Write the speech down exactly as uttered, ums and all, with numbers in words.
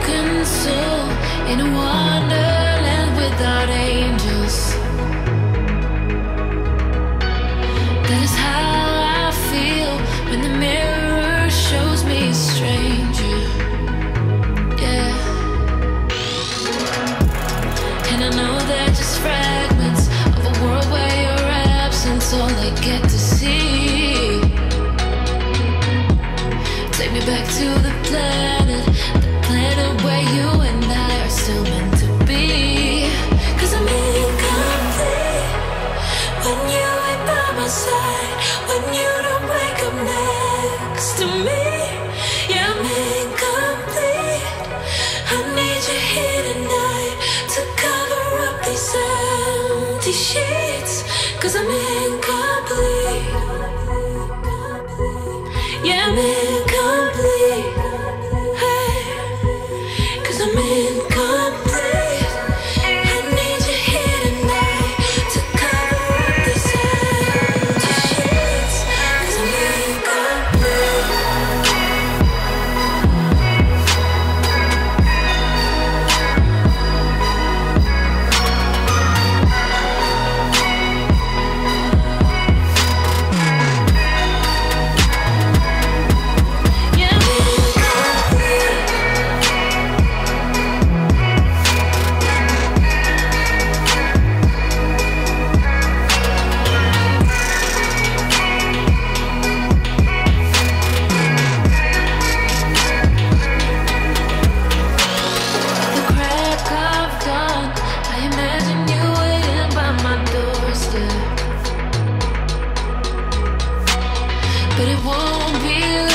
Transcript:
broken soul in a wonderland without angels. That is how I feel when the mirror shows me a stranger. Yeah. And I know they're just fragments of a world where your absence all I get to see. Take me back to the planet, the planet where you and I are still meant to be. Cause I'm incomplete when you ain't by my side, when you don't wake up next to me. Yeah, I'm incomplete. I need you here tonight to cover up these empty sheets. Cause I'm incomplete. Yeah, I'm incomplete. Hey, cause I'm incomplete. I need you here tonight to cover up these empty sheets. Cause I'm incomplete. But it won't be